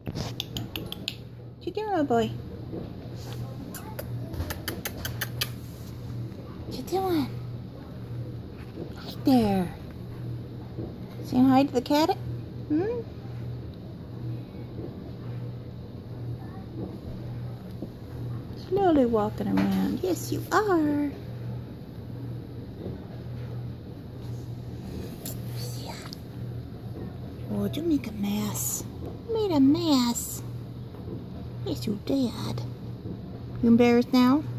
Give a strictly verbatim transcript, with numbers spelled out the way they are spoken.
What you doing, little boy? What you doing? Hi there. Saying hi to the cat? Hmm? Slowly walking around. Yes, you are. Yeah. Oh, did you make a mess? You made a mess. Yes, you did. You embarrassed now?